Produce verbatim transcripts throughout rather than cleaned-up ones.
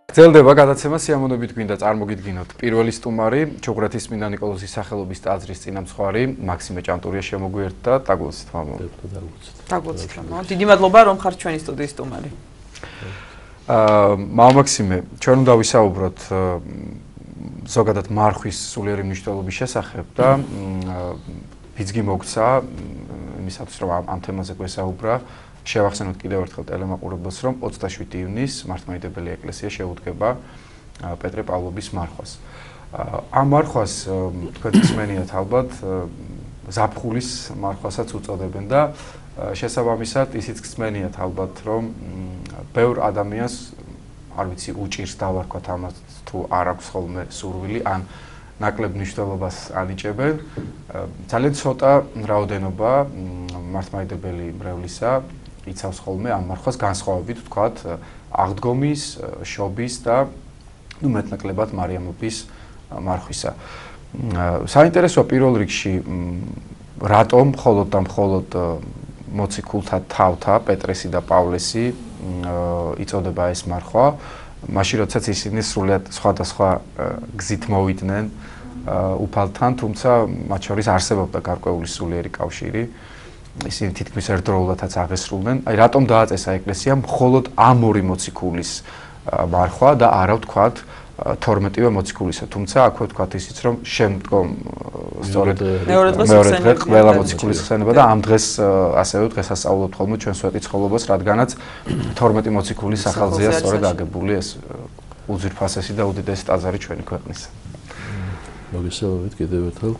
გრძელდება გადაცემა სიამოვნებით გვინდა წარმოგიდგინოთ პირველი სტუმარი ჩოგრათის წმინდა ნიკოლოზის სახელობის ტაძრის წინამძღვარი მაქსიმე ჭანტურია შემოგვიერთდა დაგლოცით მამო. დაგლოცით მამო. დიდი მადლობა რომ ხართ ჩვენი სტუდიის სტუმარი. აა მამო მაქსიმე, ჩვენ უნდა ვისაუბროთ ზოგადად მარხვის სულიერი მნიშვნელობის შესახებ და ბიძგი მოგცა იმისათვის რომ ამ თემაზე გვესაუბრა. შევახსენოთ კიდევ ერთხელ ტელემაყურებელს, რომ ოცდაშვიდი ივნის მართლმადიდებელი ეკლესია შეუდგება პეტრე პავლობის მარხვას. ამ მარხვას თქვენ ისმენიათ ალბათ ზაფხულის მარხვასაც უწოდებენ და შესაბამისად ისიც გსმენიათ ალბათ, რომ ბევრ ადამიანს არ ვიცი უჭირს დავარქვათ ამას თუ არ აქვს ხოლმე სურვილი ან ნაკლებ მნიშვნელობას ანიჭებენ. ძალიან ცოტა რაოდენობა მართლმადიდებელი მრევლისა იცავს ხოლმე ამ მარხვას განსხვავებით ვთქვათ აღდგომის, შობის და ნუ მეტნაკლებად მარიამობის მარხვისა. საინტერესოა პირველ რიგში რატომ მხოლოდ და მხოლოდ მოციქულთა თავთა პეტრესი და პავლესი იწოდება ეს მარხვა, მაშინ როდესაც ისინი სრულიად სხვადასხვა გზით მოვიდნენ უფალთან, თუმცა მათ შორის არსებობდა გარკვეული სულიერი კავშირი. ისინი თითქმის ერთდროულადაც აღესრულნენ. აი რატომ დააწესა ეკლესიამ მხოლოდ ამ ორი მოციქულის მარხვა და არა ვთქვათ თორმეტივე მოციქულისა. თუმცა აქვე ვთქვათ ისიც რომ შემდგომ სწორედ მეორე დღე ყველა მოციქულის ხსენება და ამ დღეს ასევე დღესასწაულობთ ხოლმე ჩვენ სვეტი ცხოველობას, რადგანაც თორმეტი მოციქულის სახელზეა სწორედ აგებული ეს უძვირფასესი და უდიდესი ტაძარი ჩვენი ქვეყნისა. მოგესალმებით კიდევ ერთხელ.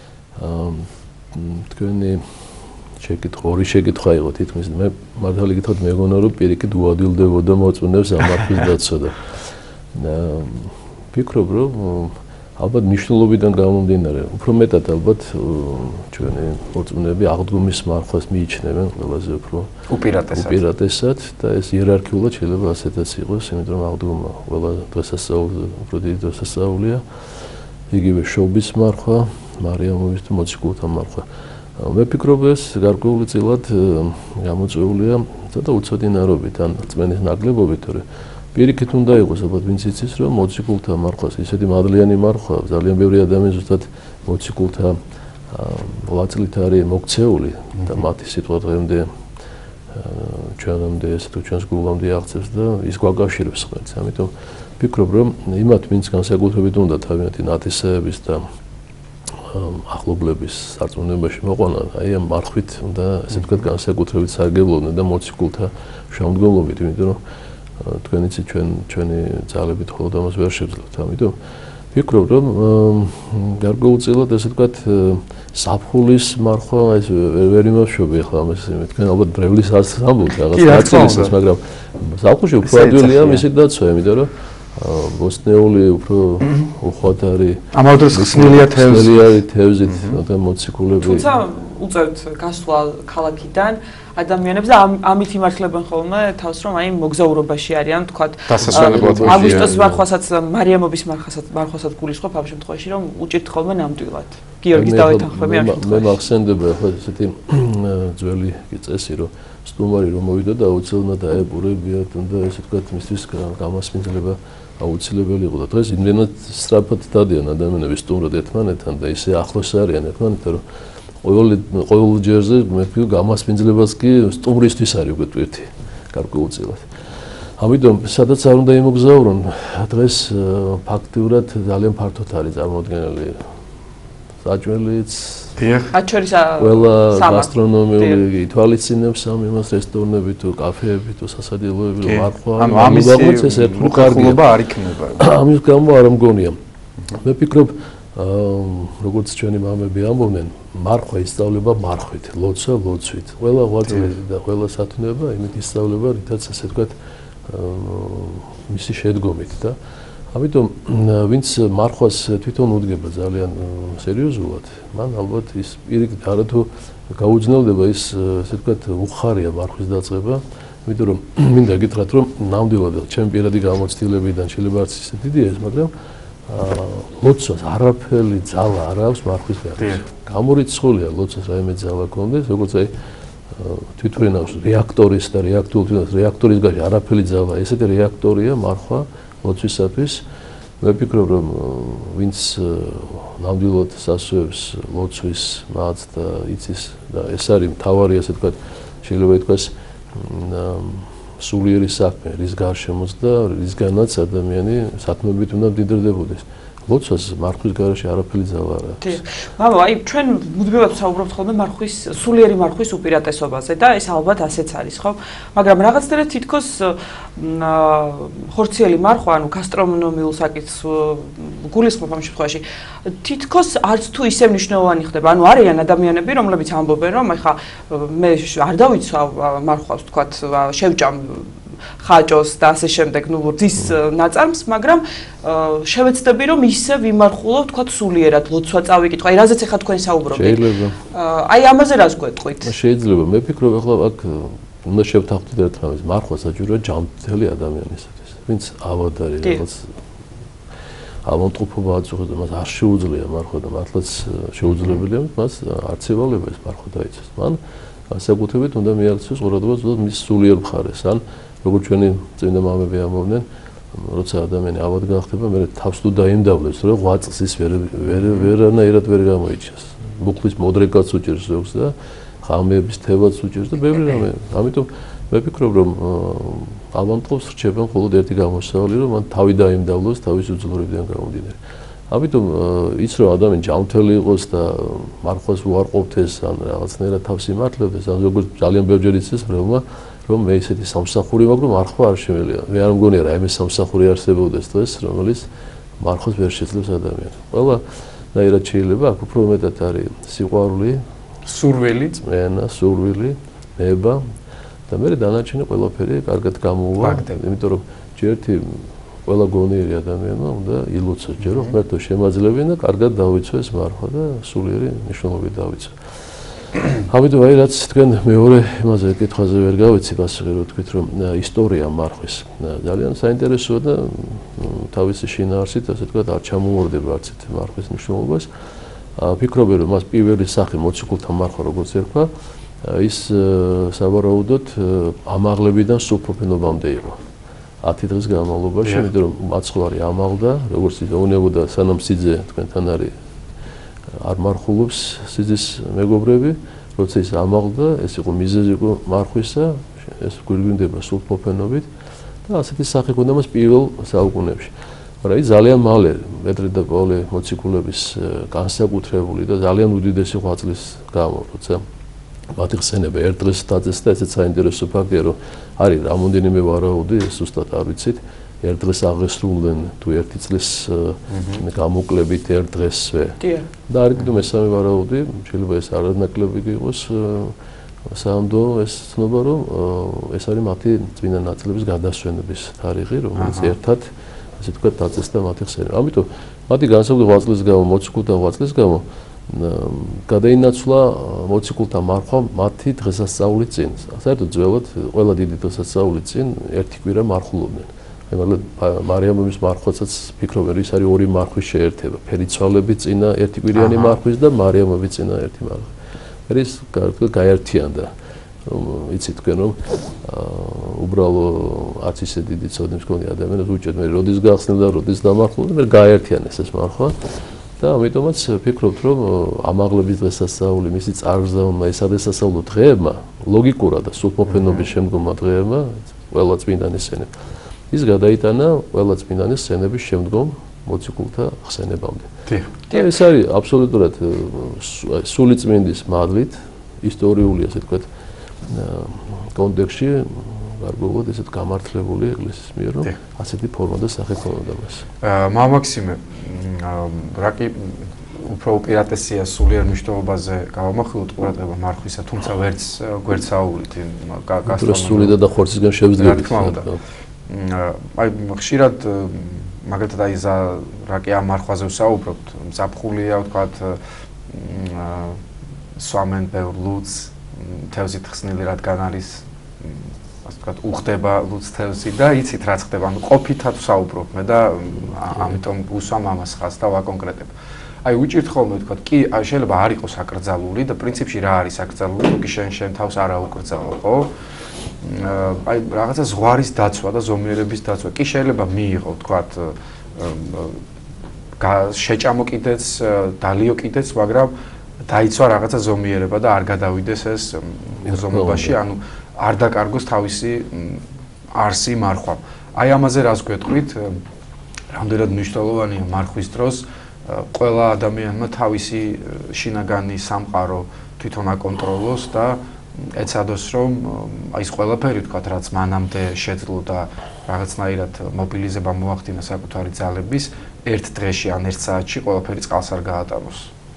თქვენი შეკითხვა ორი შეკითხვა იყო თითქმის მე მართალი გითხრათ მეგონა რომ პირიქით უადვილდებოდა მოწმენებს ამ მარხვის დაცვა და ვფიქრობ რომ ალბათ მნიშვნელობიდან გამომდინარე უფრო მეტად ალბათ ჩვენი მოწმენები აღდგომის მარხვას მიიჩნევენ ყველაზე უფრო უპირატესად უპირატესად და ეს იერარქიულად შეიძლება ასეთაც იყოს იმიტომ რომ აღდგომა ყველა დღესასწაული უფრო დიდი დღესასწაულია იგივე შობის მარხვა მარიამობის და მოციქულთა მარხვა მე ვფიქრობ ეს გარკვეულწილად გამოწვეულია ცოტა უცოდინარობით ან რწმენის ნაკლებობით, თორე პირიქით უნდა იყოს ალბათ ვინც იცის რომ მოციქულთა მარხვას ისეთი მადლიანი მარხვა ძალიან ბევრი ადამიანი ზუსტად მოციქულთა ვლაწლით არის მოქცეული და მათი სიტყვა დღემდე ჩვენამდე ესე თუ ჩვენს გულამდე აღწევს და ის გვაკავშირებს ღმერთს. ამიტომ ვფიქრობ რომ იმათ ვინც განსაკუთრებით უნდა თავიანთი ნათესაების და ახლობლების სარწმუნოებაში მოყვანა, აი ამ მარხვით უნდა ესე ვთქვათ განსაკუთრებით სარგებლობდნენ და მოციქულთა შემდგომლობით, იმიტომ რომ თქვენ იცით ჩვენ ჩვენი ძალებით მხოლოდ ამას ვერ შევძლებთ. ამიტომ ვფიქრობ რომ გარკვეულწილად ესე ვთქვათ საფხულის მარხვა ეს ვერ იმუშავე ახლა ამას თქვენ ალბათ ბრევლის არც ამბობთ რაღაც ნაწილისას, მაგრამ საფხულში უფრო ადვილია მისი დაცვა, იმიტომ რომ ბოსნეული უფრო უხვად არის ამავდროულად ხსნილია თევზით და მოციქულები თუმცა უწევთ გასვლა ქალაქიდან ადამიანებს და ამით იმართლებენ ხოლმე თავს რომ აი მოგზაურობაში არიან თქვათ აგვისტოს მარხვასაც მარიამობის მარხვასაც მარხვასაც გულისხმობ ამ შემთხვევაში რომ უჭირთ ხოლმე ნამდვილად გიორგის დავეთანხმები ამ შემთხვევაში მე მახსენდება ახლა ესეთი ძველი წესი რომ სტუმარი რომ მოვიდა და აუცილებლად დაებურებიათ და ესე ვთქვათ მისთვის გამასპინძლება აუცილებელი იყო და დღეს იმდენად სწრაფად დადიან ადამიანები სტუმრად ერთმანეთთან და ისე ახლოს არიან ერთმანეთთან რომ ყოველ ყოველ ჯერზე მე ვფიქრობ გამასპინძლებას კი სტუმრისთვის არის უკვე ტვირთი გარკვეულწილად. ამიტომ სადაც არ უნდა იმოგზაურონ დღეს ფაქტიურად ძალიან ფართოდ არის წარმოადგენელი საჭმელიც მათ შორის ყველა გასტრონომიული ითვალისწინებს ამ იმას რესტორნები თუ კაფეები თუ სასადილოები რომ მარხვა ანუ ამის ეს ერთმხრივობა არ იქნება. ამის გამო არ მგონია. მე ვფიქრობ როგორც ჩვენი მამები ამბობდნენ, მარხვა ისწავლება მარხვით, ლოცვა ლოცვით. ყველა ღვაწლი და ყველა სათნოება იმით ისწავლება, რითაც ასე ვთქვათ მისი შედგომით და ამიტომ ვინც მარხვას თვითონ უდგება ძალიან სერიოზულად, მან ალბათ ის პირიქით არა თუ გაუძნელდება ის ასე ვთქვათ უხარია მარხვის დაწყება, იმიტომ რომ მინდა გითხრათ რომ ნამდვილად ჩემი პირადი გამოცდილებიდან შეიძლება არც ისე დიდია ეს, მაგრამ ლოცვას არაფერი ძალა არ აქვს მარხვის გარშემო. გამორიცხულია ლოცვას რაიმე ძალა კონდეს, როგორც აი თვითონ აქვს რეაქტორის და რეაქტორის რეაქტორის გარშემო არაფერი ძალა, ესეთი რეაქტორია მარხვა ლოცვისათვის. მე ვფიქრობ, რომ ვინც ნამდვილად სასწრებს ლოცვის მათ და იცის და ეს არის მთავარი, ასე ვთქვათ, შეიძლება ითქვას სულიერი საქმე, რის გარშემოც და რისგანაც ადამიანი სათმობით უნდა მდიდრდებოდეს. ლოცვას მარხვის გარეშე არაფერი ძალა არ აქვს. მამო, აი ჩვენ მუდმივად ვსაუბრობთ ხოლმე მარხვის, სულიერი მარხვის უპირატესობაზე და ეს ალბათ ასეც არის, ხო? მაგრამ რაღაცნაირად თითქოს ხორციელი მარხვა, ანუ გასტრონომიულ საკითხს გულისხმობ ამ შემთხვევაში, თითქოს არც თუ ისე მნიშვნელოვანი ხდება. ანუ არიან ადამიანები, რომლებიც ამბობენ, რომ ეხა მე არ დავიცვავ მარხვას, თქვათ, შევჭამ ხაჭოს და ასე შემდეგ, ნუ დის ნაწარმს, მაგრამ შევეცდები რომ ისე ვიმარხულო, თქვა სულიერად, ლოცვა წავიკითხო. აი რაზეც ახლა თქვენ საუბრობთ. შეიძლება. აი ამაზე რას გვეტყვით? შეიძლება. მე ვფიქრობ ახლა აქ უნდა შევთანხმდეთ ერთ რამეს. მარხვა საჭიროა ჯანმრთელი ადამიანისათვის. ვინც ავადარი რაღაც ავადმყოფობა აწუხებს და მას არ შეუძლია მარხვა და მართლაც შეუძლებელია მას არც ევალება ეს მარხვა დაიცვას. მან საკუთრებით უნდა მიაქციოს ყურადღება ზუსტად მის სულიერ მხარეს. ან როგორც ჩვენი წმინდა მამები ამბობდნენ, როცა ადამიანი ავად გახდება, მე თავს თუ დაიმდავლებს, რომ ღვაწ წელს ის ვერ ვერ ვერანაირად ვერ გამოიჩეს. მუხლის მოდრეკაც უჭერს ზოგს და ღამეების თევაც უჭერს და ბევრი რამე. ამიტომ მე ვფიქრობ, რომ ავადმყოფს რჩება მხოლოდ ერთი გამოსავალი, რომ მან თავი დაიმდავლოს თავის უძლურებიდან გამომდინარე. ამიტომ ის რომ ადამიანი ჯანმრთელი იყოს და მარხვას უარყოფდეს ან რაღაცნაირად თავს იმართლებდეს, ან როგორც ძალიან ბევრჯერ იცის ბრალმა, რომ მე ისეთი სამსახური მაქვს, რომ მარხვა არ შემიძლია. მე არ მგონია რა იმის სამსახური არსებობდეს დღეს, რომელიც მარხვას ვერ შეძლებს ადამიანს. ყველა ნაირად შეიძლება, აქ უფრო მეტად არის სიყვარული, სურვილი, წმენა, სურვილი, ნება და მე დანარჩენი ყველაფერი კარგად გამოუვა, იმიტომ რომ ჯერთი ყველა გონიერი ადამიანმა უნდა ილოცოს, ჯერ რომ ღმერთო შემაძლებინა და კარგად დავიცვეს მარხვა და სულიერი მნიშვნელობით დავიცვა. ამიტომ აი რაც თქვენ მეორე იმაზე კითხვაზე ვერ გავიცი პასუხი, რომ თქვით რომ ისტორია მარხვის ძალიან საინტერესოა და თავისი შინაარსით, ასე ვთქვათ, არ ჩამოვარდება არც ერთ მარხვის მნიშვნელობას. ვფიქრობ, რომ მას პირველი სახე მოციქულთა მარხვა როგორც ერქვა, ის სავარაუდოდ ამაღლებიდან სულფროფენობამდე იყო. ათი დღის განმავლობაში, იმიტომ რომ მაცხოვარი ამაღლდა, როგორც იზეუნებოდა სანამ სიძე თქვენთან არის არ მარხულობს სიძის მეგობრები, როცა ის ამაღლდა, ეს იყო მიზეზი იყო მარხვისა, ეს გვირგვინდება სულფროფენობით და ასეთი სახე ჰქონდა მას პირველ საუკუნეებში. მაგრამ ის ძალიან მალე პეტრე და პავლე მოციქულების განსაკუთრებული და ძალიან უდიდესი ღვაწლის გამო, როცა მათი ხსენება ერთ დღეს დაძეს და ესეც საინტერესო ფაქტია, რომ არის რამოდენიმე ვარაუდი, ეს ზუსტად არ ვიცით, ერთ დღეს აღესრულნენ თუ ერთი წლის გამოკლებით ერთ დღესვე. და არის კიდევ მესამე ვარაუდი, შეიძლება ეს არანაკლები იყოს, საამდო ეს ცნობა, რომ ეს არის მათი წმინდა ნაწილების გადასვენების თარიღი, რომელიც ერთად, ასე ვთქვათ, დაძეს და მათი ხსენება. ამიტომ მათი განსაკუთრებული ღვაწლის გამო, მოციქულთა ღვაწლის გამო გადაინაცვლა მოციქულთა მარხვა მათი დღესასწაულის წინ. საერთოდ ძველად ყველა დიდი დღესასწაულის წინ ერთი კვირა მარხულობდნენ. აი მაგრამ მარიამის მარხვაცაც ფიქრობენ, ის არის ორი მარხვის შეერთება. ფერიცვალები წინა ერთი კვირიანი მარხვის და მარიამები წინა ერთი მარხვის. ეს გაერთიანდა. იცით თქვენ რომ უბრალო არც ისე დიდი ცოდნებს მქონი ადამიანებს უჭერთ მე როდის გახსნილ და როდის დამარხულდა, მე გაერთიანეს ეს მარხვა. და ამიტომაც ვფიქრობთ, რომ ამაღლების დღესასწაული, მისი წარგზავნმა, ეს დღესასწაულო დღეებმა, ლოგიკურად და სულფროფენობის შემდგომმა დღეებმა, ყველა წმინდანის სცენები, ის გადაიტანა ყველა წმინდანის სცენების შემდგომ მოციქულთა ხსენებამდე. და ეს არის აბსოლუტურად სული წმინდის მადლით, ისტორიული, ასე ვთქვათ, კონტექსტში გარკვეულად ესეთ გამართლებული ეკლესიის მიერ, რომ ასეთი ფორმა და სახე ქონოდა მას. მამა მაქსიმე, რა კი უფრო უპირატესია სულიერ მნიშვნელობაზე გავამახვილოთ ყურადღება მარხვისა, თუმცა ვერც გვერდსაუბრით გასტრონომია და ხორცისგან შევძლებთ. აი ხშირად მაგალითად აი რა კი ამ მარხვაზე ვსაუბრობთ, მზაფხულია, ვთქვათ, სვამენ ბევრ ლუდს, თევზით ხსნილი რადგან არის ასე ვთქვათ, უხდება ლუდს თევზი და იცით რაც ხდება, ანუ ყოფითად ვსაუბრობ მე და ამიტომ უსვამ ამას ხაზს და ვაკონკრეტებ. აი უჭირთ ხოლმე ვთქვათ, კი, შეიძლება არ იყოს აკრძალული და პრინციპში რა არის აკრძალული, თუ კი შენ შენ თავს არ აუკრძალო, ხო? აი რაღაცა ზღვარის დაცვა და ზომიერების დაცვა კი შეიძლება მიიღო თქვათ შეჭამო კიდეც დალიო კიდეც მაგრამ დაიცვა რაღაცა ზომიერება და არ გადავიდეს ეს უზომობაში ანუ არ დაკარგოს თავისი არსი მარხვა აი ამაზე რას გვეტყვით რამდენად მნიშვნელოვანია მარხვის დროს ყველა ადამიანმა თავისი შინაგანი სამყარო თვითონ აკონტროლოს და ეცადოს რომ აი ეს ყველაფერი თქვათ რაც მანამდე შეძლო და რაღაცნაირად მობილიზება მოახდინა საკუთარი ძალების ერთ დღეში ან ერთ საათში ყველაფერი წყალს არ გაატანოს.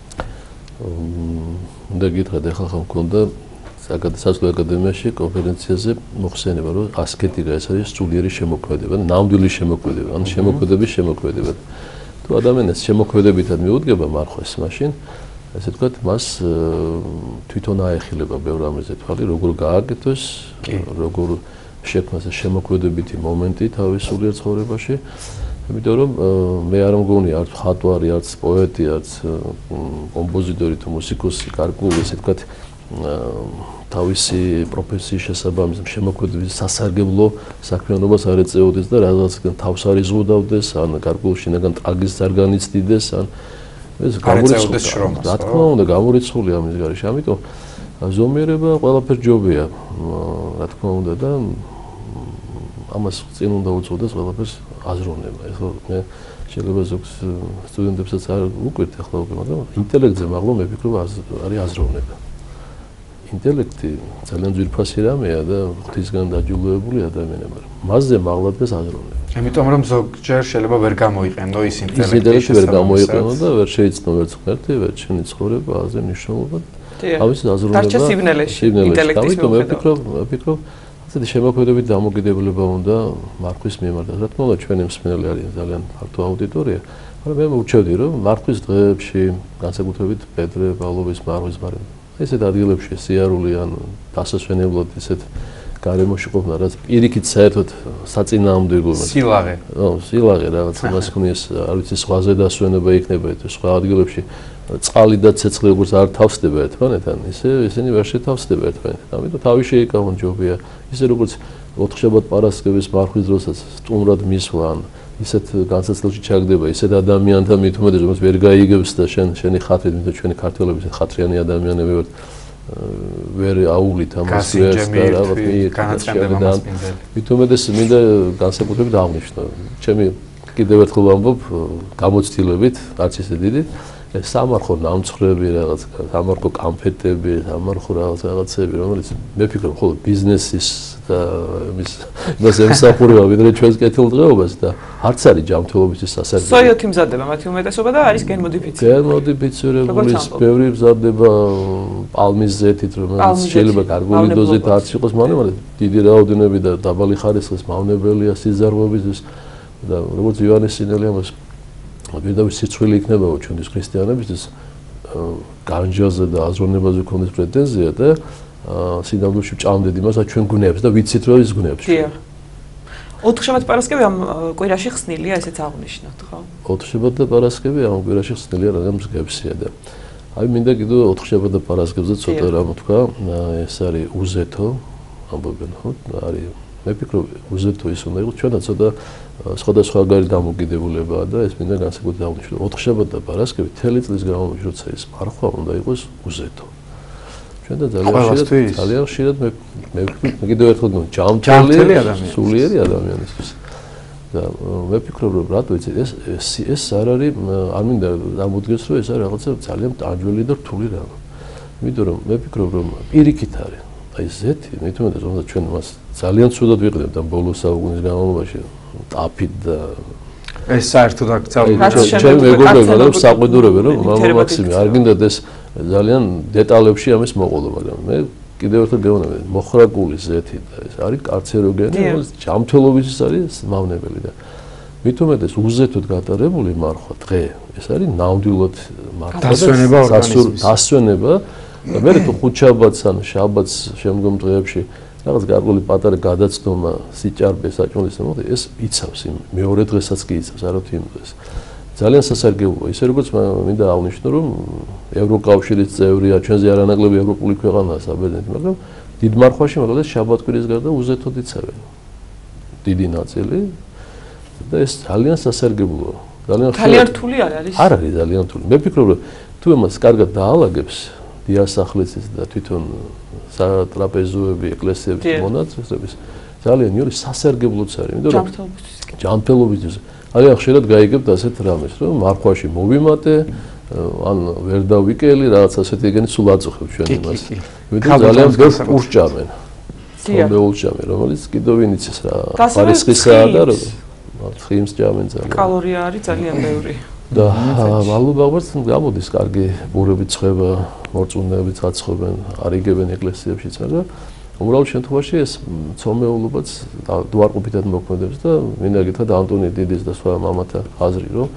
უნდა გითხრათ ახლა ხომ მქონდა საკადასაწლო აკადემიაში კონფერენციაზე მოხსენება რომ ასკეტიკა ეს არის სულიერი შემოქმედება, ნამდვილი შემოქმედება, ან შემოქმედების შემოქმედება. თუ ადამიანს შემოქმედებითად მიუდგება მარხვეს მაშინ ესე ვთქვათ, მას თვითონ აეხილება ბევრ ამაზე თვალი, როგორ გააკეთოს, როგორ შექმნას შემოქმედებითი მომენტი თავის სულიერ ცხოვრებაში. იმიტომ რომ მე არ მგონი არც მხატვარი, არც პოეტი, არც კომპოზიტორი თუ მუსიკოსი, გარკვეული ესე ვთქვათ, თავისი პროფესიის შესაბამის შემოქმედების სასარგებლო საქმიანობას არ ეწეოდეს და რაღაცგან თავს არ იზღუდავდეს, ან გარკვეულ შინაგან ტრაგიზმს არ განიცდიდეს, ან ეს გამორიცხული შრომა. რა თქმა უნდა, გამორიცხული ამის გარეშე. ამიტომ ზომიერება ყველაფერ ჯობია, რა თქმა უნდა და ამას წინ უნდა უწოდეს ყველაფერს აზროვნება. ეხლა მე შეიძლება ზოგს სტუდენტებსაც არ უკვირთ ახლა უკვე, მაგრამ ინტელექტზე მაღლა მე ვფიქრობ არის აზროვნება. ინტელექტი ძალიან ძვირფასი რამეა და ღვთისგან დაჯილდოებული ადამიანებია. მასზე მაღლა დგას აზროვნება. იმიტომ რომ ზოგჯერ შეიძლება ვერ გამოიყენო ის ინტელექტი. ის ინტელექტი ვერ გამოიყენო და ვერ შეიცნო ვერც ღმერთი, ვერც შენი ცხოვრება, აზე მნიშვნელობა. ამის აზროვნება. დარჩა სიბნელეში. ინტელექტის მე ვფიქრობ, ვფიქრობ, ასეთი შემოქმედებით დამოკიდებულება უნდა მარხვის მიმართ. რა თქმა უნდა, ჩვენი მსმენელი არის ძალიან ფართო აუდიტორია, მაგრამ მე მოვჩევდი რომ მარხვის დღეებში, განსაკუთრებით პეტრე პავლოვის მარხვის ბარემ ესეთ ადგილებში სიარული ან დასასვენებლად ესეთ გარემოში ყოფნა რაც პირიქით საერთოდ საწინააღმდეგოა სილაღე. ო, სილაღე რაღაც მას ხნის, არ ვიცი, სხვაზე დასვენება იქნება თუ სხვა ადგილებში წყალი და ცეცხლი როგორც არ თავსდება ერთმანეთთან, ისე ისინი ვერ შეთავსდება ერთმანეთთან. ამიტომ თავი შეიკავონ ჯობია. ისე როგორც ოთხშაბათ პარასკევის მარხვის დროსაც სტუმრად მისვლა ან ისეთ განსაცდელში ჩაგდება ისეთ ადამიანთა მით უმეტეს რომელსაც ვერ გაიგებს და შენ შენი ხათრით მით ჩვენი ქართველები ისეთ ხათრიანი ადამიანები ვართ ვერ აუვლით ამას ვერს და რაღაც განაცხადება მით უმეტეს მინდა განსაკუთრებით აღნიშნო ჩემი კიდევ ერთხელ ვამბობ გამოცდილებით არც ისე დიდი სამარხო ნამცხრები რაღაც სამარხო კამფეტები სამარხო რაღაც რაღაცები რომელიც მე ვფიქრობ ხოლმე ბიზნესის და იმის იმას ემსახურება ვიდრე ჩვენს კეთილდღეობას და არც არის ჯანმრთელობის სასარგებლო. სოიოთი მზადდება მათი უმეტესობა და არის გენმოდიფიცირებული. გენმოდიფიცირებული ბევრი მზადდება პალმის ზეთით რომელიც შეიძლება გარკვეული დოზით არც იყოს მავნე, მაგრამ დიდი რაოდენობით და დაბალი ხარისხის მავნებელია სიზარღვებისთვის და როგორც ივანეს სინელი ამას ვიდრე სიცხვილი იქნებაო ჩვენთვის ქრისტიანებისთვის განჯაზე და აზროვნებაზე ქონდეს პრეტენზია და სინამდვილეში ჭამდეთ იმას, ჩვენ გვნებს და ვიცით რომ ის გვნებს. დიახ. ოთხშაბათ პარასკევი ამ კვირაში ხსნილია, ესეც აღნიშნოთ, ხო? ოთხშაბათ და პარასკევი ამ კვირაში ხსნილია, რადგან მსგავსია და აი მინდა კიდევ ოთხშაბათ და პარასკევზე ცოტა რამ თქვა, ეს არის უზეთო, ამბობენ, ხო? არის მე ვფიქრობ უზეთო ის უნდა იყოს ჩვენაც ცოტა სხვადასხვაგვარი დამოკიდებულებაა და ეს მინდა განსაკუთრებით აღნიშნო. ოთხშაბათ და პარასკევი თელი წლის განმავლობაში როცა ის მარხვა უნდა იყოს უზეთო. ჩვენ და ძალიან ხშირად ძალიან ხშირად მე მე კიდევ ერთხელ გქონდა ჯანმრთელი ადამიანი სულიერი ადამიანისთვის და მე ვფიქრობ რომ რატო იცი ეს ეს არ არის არ მინდა ამოდგეს რომ ეს არის რაღაცა ძალიან ტანჯველი და რთული რამ იმიტომ რომ მე ვფიქრობ რომ პირიქით არის აი ზეთი მე თვითონ რომ ჩვენ მას ძალიან ცუდად ვიყენებთ ამ ბოლო საუკუნის განმავლობაში ტაფით და ეს საერთოდ აქ ძალიან ჩვენ მეგობრებმა და საყვედურებენ რომ მამა მაქსიმი არ გინდათ ეს ძალიან დეტალებში ამის მოყოლო, მაგრამ მე კიდევ ერთხელ გეუბნები, მოხრაკული ზეთი და ეს არის კარცეროგენი, რომელიც ჯანმრთელობისთვის არის მავნებელი და მით უმეტეს უზეთოდ გატარებული მარხვა დღე, ეს არის ნამდვილად მარხვა დასვენება ორგანიზმის. დასვენება და მე თუ ხუთშაბათს ან შაბათს შემდგომ დღეებში რაღაც გარკვეული პატარა გადაცდომა სიჭარბე საჭმელის მოხდა, ეს იცავს იმ მეორე დღესაც კი იცავს, არათუ იმ დღეს. ძალიან სასარგებლოა. ისე როგორც მინდა აღნიშნო, რომ ევროკავშირის წევრია, ჩვენზე არანაკლები ევროპული ქვეყანაა საბერძნეთი, მაგრამ დიდ მარხვაში მაგალითად შაბათკვირის გარდა უზეთოდ იცავენ დიდი ნაწილი და ეს ძალიან სასარგებლოა. ძალიან რთული არ არის? არ არის ძალიან რთული. მე ვფიქრობ, რომ თუ ამას კარგად დაალაგებს დიასახლისის და თვითონ სატრაპეზოები, ეკლესიების მონაწილეების ძალიან იოლი სასარგებლოც არის, იმიტომ რომ ჯანმრთელობისთვის ძალიან ხშირად გაიგებთ ასეთ რამეს, რომ მარხვაში მოვიმატე, ან ვერ დავიკელი, რაღაც ასეთი ეგენი სულ აწუხებ ჩვენ იმას. იმიტომ ძალიან ბევრ პურს ჭამენ. თომბეულს ჭამენ, რომელიც კიდევ ვინ იცის რა, პარისხისაა და ცხიმს ჭამენ ძალიან. კალორია არის ძალიან ბევრი. და მადლობა აღარც გამოდის კარგი ბურებით ცხება, მორწმუნეებიც აცხობენ, არიგებენ ეკლესიებშიც, მაგრამ უბრალოდ შემთხვევაში ეს ცომეულობაც დუარყოფითად მოქმედებს და მინდა გითხრათ ანტონი დიდის და სხვა მამათა აზრი, რომ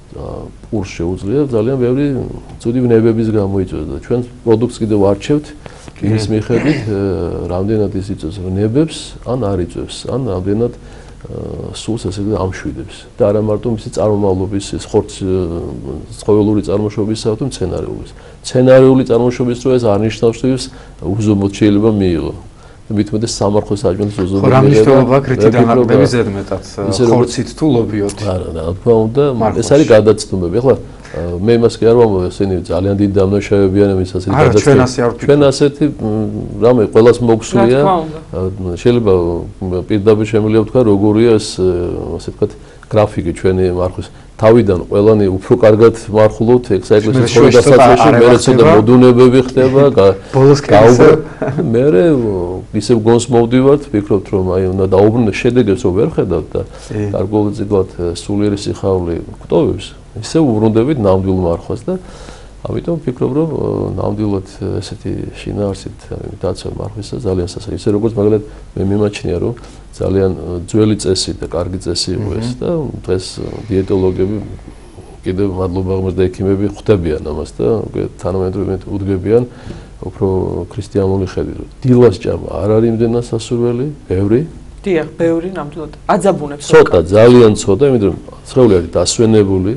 პურს შეუძლია ძალიან ბევრი ცუდი ვნებების გამოიწვევს და ჩვენ პროდუქტს კიდევ არჩევთ იმის მიხედვით, რამდენად ის იწვევს ვნებებს, ან არ იწვევს, ან რამდენად სულს ესე ამშვიდებს და არა მარტო მისი წარმომავლობის ეს ხორცს ცხოველური წარმოშობისა თუ მცენარეული. მცენარეული წარმოშობის რო ეს არნიშნავს რომ ის უზომოდ შეიძლება მიიღო. მithumeτε სამარხოს აჯვენს უზომოდ რა მნიშვნელობა კრიტიდან აკდები ზედმეტად ხორცით თუ ლობიოთ. არა, რა თქმა უნდა, ეს არის გადაცდომები. ახლა მე იმას კი არ ვამბობ, ესენი ძალიან დიდი დამნაშავებიან იმის ასეთი გადაცდომები. ჩვენ ასე არ ვფიქრობ. ჩვენ ასეთი რამე ყველას მოგვსულია. შეიძლება პირდაპირ შემიძლია ვთქვა, როგორია ეს ასე ვთქვათ, გრაფიკი ჩვენი მარხვის თავიდან ყველანი უფრო კარგად მარხულობთ ეგ საეკლესიო სკოლის დასაწყისში, მე ცოტა მოდუნებები ხდება, ბოლოს გაუბრ მე ისევ გონს მოვდივართ, ვფიქრობთ რომ აი უნდა დაუბრუნდეს შედეგებს რომ ვერ ხედავთ და გარკვეული ზოგადად სულიერი სიხაული გვტოვებს. ისე უბრუნდებით ნამდვილ მარხვას და ამიტომ ვფიქრობ რომ ნამდვილად ესეთი შინაარსით დაცვა მარხვისა ძალიან სასა. ისე როგორც მაგალითად მე მიმაჩნია რომ ძალიან ძველი წესი და კარგი წესი იყო ეს და დღეს დიეტოლოგები კიდევ მადლობა აღმოს და ექიმები ხვდებიან ამას და თანამედროვე უდგებიან უფრო ქრისტიანული ხედვით. დილას ჭამა არ არის იმდენად სასურველი, ბევრი დიახ, ბევრი ნამდვილად აძაბუნებს. ცოტა, ძალიან ცოტა, იმიტომ რომ სხეული არის დასვენებული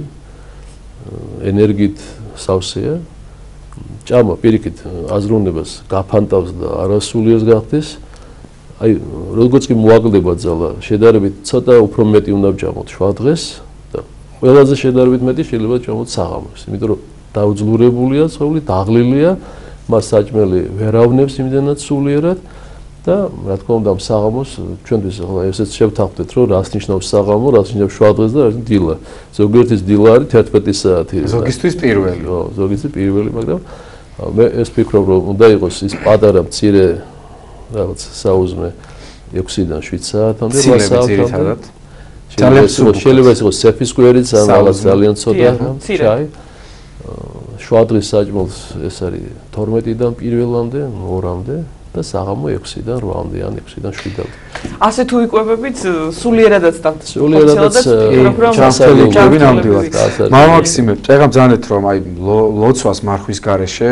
ენერგიით სავსეა. ჭამა პირიქით აზროვნებას გაფანტავს და არასულიერს გახდეს. აი, როგორც კი მოაგდება ძალა, შედარებით ცოტა უფრო მეტი უნდა ვჭამოთ შვა დღეს და ყველაზე შედარებით მეტი შეიძლება ვჭამოთ საღამოს. იმიტომ რომ დაუძლურებულია სხეული, დაღლილია, მას საჭმელი ვერ ავნებს იმდენად სულიერად. და რა თქმა უნდა საღამოს ჩვენთვის ახლა ესეც შევთანხმდეთ რომ რას ნიშნავს საღამო, რას ნიშნავს შვა დღეს და რა დილა. ზოგიერთის დილა არის თერთმეტი საათი. ზოგისთვის პირველი. ხო, ზოგისთვის პირველი, მაგრამ მე ეს ვფიქრობ რომ უნდა იყოს ის პატარა მცირე რაღაც საუზმე ექვსიდან შვიდ საათამდე საათამდე. შეიძლება ის იყოს სეფისკვერიც ან რაღაც ძალიან ცოტა ჩაი. შვა დღის საჭმელს ეს არის თორმეტიდან პირველამდე, ორამდე. და საღამო ექვსიდან რვამდე ან ექვსიდან შვიდამდე. ასე თუ იკვებებით სულიერადაც და სულიერადაც ჩამწელები ნამდვილად. მამაქსიმე, წეგამ ძანეთ რომ აი ლოცვას მარხვის გარეშე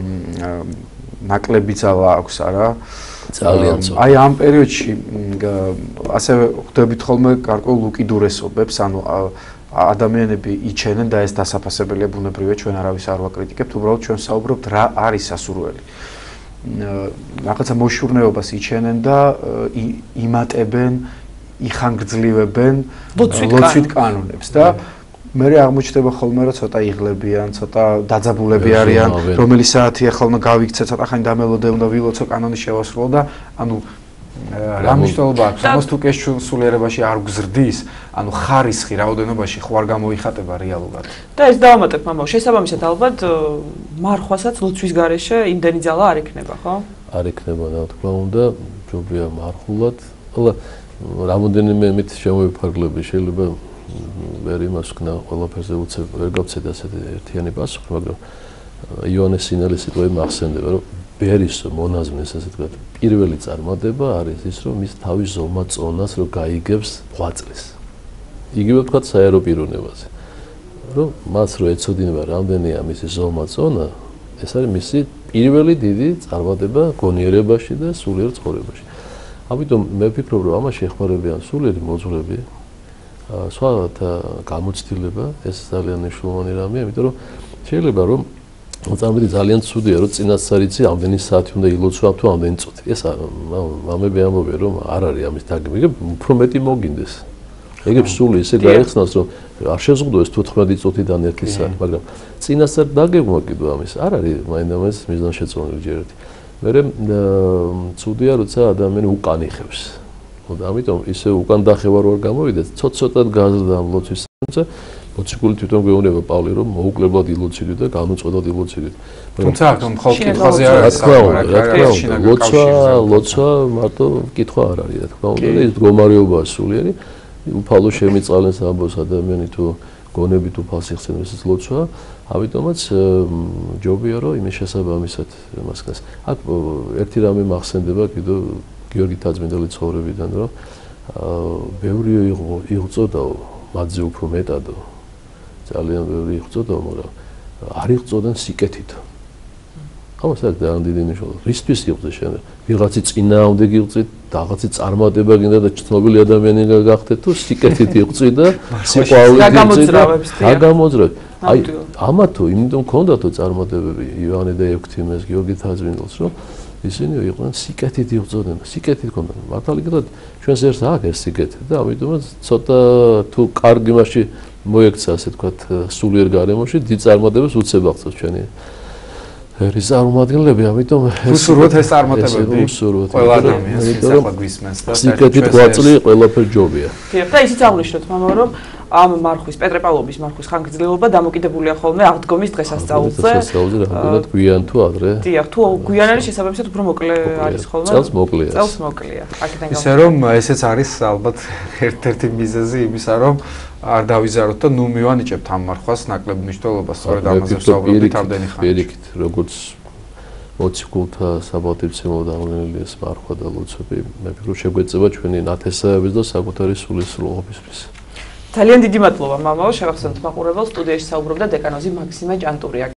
ნაკლები ძალა აქვს არა? ძალიან ცოტა. აი ამ პერიოდში ასე ხვდებით ხოლმე გარკვეულ უკიდურესობებს, ანუ ადამიანები იჩენენ და ეს დასაფასებელია ბუნებრივია, ჩვენ არავის არ ვაკრიტიკებთ, უბრალოდ ჩვენ საუბრობთ რა არის სასურველი. რაღაცა მოშურნეობას იჩენენ და იმატებენ, იხანგრძლივებენ ლოცვით კანონებს და მე აღმოჩნდება ხოლმე რომ ცოტა იღლებიან, ცოტა დაძაბულები არიან, რომელი საათია ხოლმე გავიქცე, ცოტა ხანი დამელოდე უნდა ვილოცო კანონის შევასრულო და ანუ რა მნიშვნელობა აქვს ამას თუ კეშ სულიერებაში არ გზრდის, ანუ ხარისხი რაოდენობაში ხო არ გამოიხატება რეალურად. და ეს დავამატებ მამაო, შესაბამისად ალბათ მარხვასაც ლოცვის გარეშე იმდენი ძალა არ იქნება, ხო? არ იქნება, რა თქმა უნდა, ჯობია მარხულად. ყველა რამოდენიმე მით შემოვიფარგლები შეიძლება ვერ იმას ვქნა ყველაფერზე უცებ ვერ გავცეთ ასეთი ერთიანი პასუხი, მაგრამ იოანეს სინელის სიტყვები მახსენდება, რომ ბერის მონაზმის ასე ვთქვათ, პირველი წარმატება არის ის, რომ ის თავის ზომა წონას რო გაიგებს ღვაწლის. იგივე ვთქვათ საერო პიროვნებაზე. რომ მას რო ეცოდინება რამდენია მისი ზომა წონა, ეს არის მისი პირველი დიდი წარმატება გონიერებაში და სულიერ ცხოვრებაში. ამიტომ მე ვფიქრობ, რომ ამაში ეხმარებიან სულიერი მოძღვრები, სხვათა გამოცდილება, ეს ძალიან მნიშვნელოვანი რამეა, იმიტომ რომ შეიძლება რომ მოწამეთი ძალიან ცუდია, რომ წინასწარიცი ამდენი საათი უნდა ილოცვა თუ ამდენი წუთი. ეს მამები ამბობენ, რომ არ არის ამის დაგმიგე, უფრო მეტი მოგინდეს. ეგ სული ისე გაიხსნას, რომ არ შეზღუდოს თოთხმეტი წუთიდან ერთი საათი, მაგრამ წინასწარ დაგეგმვა კიდევ ამის. არ არის მაინდამაინც მიზანშეწონილი ჯერეთი. მერე ცუდია, როცა ადამიანი უკან იხევს. ამიტომ ისე უკან დახევა რო არ გამოვიდეს, ცოტ-ცოტად გაზრდა ამ ლოცვის სამწე. მოციქული თვითონ გვეუბნება პავლე, რომ მოუკლებლად ილოციდით და განუწყვეტად ილოციდით. თუმცა მხოლოდ კითხვაზე არ არის საუბარი. ლოცვა, ლოცვა მარტო კითხვა არ არის, რა თქმა უნდა, ეს მდგომარეობაა სულიერი. უფალო შემიწყალეს ამბობს ადამიანი თუ გონებით უფალს იხსენებს ეს ლოცვა, ამიტომაც ჯობია რომ იმის შესაბამისად მასკას. აქ ერთი რამე მახსენდება კიდევ გიორგი თაძმიდელი ცხოვრებიდან, რომ ბევრი იღწოდაო, მათზე უფრო მეტადო. ძალიან ბევრი იღწოდაო, მაგრამ არ იღწოდნენ სიკეთით. ამას აქ ძალიან დიდი მნიშვნელობა. რისთვის იღწე შენ? ვიღაცი წინააღმდეგ იღწით, რაღაცი წარმატება გინდა და ცნობილი ადამიანი გახდეთ თუ სიკეთით იღწი და სიყვარულით იღწი და რა გამოძრავეთ? აი ამათო, იმიტომ ქონდათო წარმატებები ივანე და ექვთიმეს, გიორგი თაძმიდელს, რომ ისინი იყვნენ სიკეთით იღწოდნენ, სიკეთით ქონდათ. მართალი გითხრათ, ჩვენს ერთს აქ ეს სიკეთი და ამიტომაც ცოტა თუ კარგი მასში მოექცა, ასე თქვათ, სულიერ გარემოში დიდ წარმატებას უცებ აღწევს ჩვენი ერის წარმომადგენლები, ამიტომ უსურვოთ ეს წარმატებები. უსურვოთ. ყველა ადამიანს ისე გვისმენს და სიკეთით ყვაწლი ყველაფერ ჯობია. და ისიც აღნიშნოთ, მამა, რომ ამ მარხვის, პეტრე პავლობის მარხვის ხანგრძლივობა დამოკიდებულია ხოლმე აღდგომის დღესასწაულზე. დღესასწაულზე რამდენად გვიან თუ ადრე? დიახ, თუ გვიან არის შესაბამისად უფრო მოკლე არის ხოლმე. წელს მოკლეა. წელს მოკლეა. აქედან გამო. ისე რომ ესეც არის ალბათ ერთ-ერთი მიზეზი იმისა, რომ არ დავიზაროთ და ნუ მივანიჭებთ ამ მარხვას ნაკლებ მნიშვნელობას, სწორედ ამაზე ვსაუბრობთ ამდენი ხანი. პირიქით, როგორც მოციქულთა საბავშვო მოძალნელი ეს მარხვა და ლოცვები, მე ვფიქრობ შეგვეწევა ჩვენი ნათესავების და საკუთარი სულის სრულყოფისთვის. ძალიან დიდი მადლობა მამაო, შევახსენოთ მაყურებელს, სტუდიაში საუბრობდა დეკანოზი მაქსიმე ჭანტურია.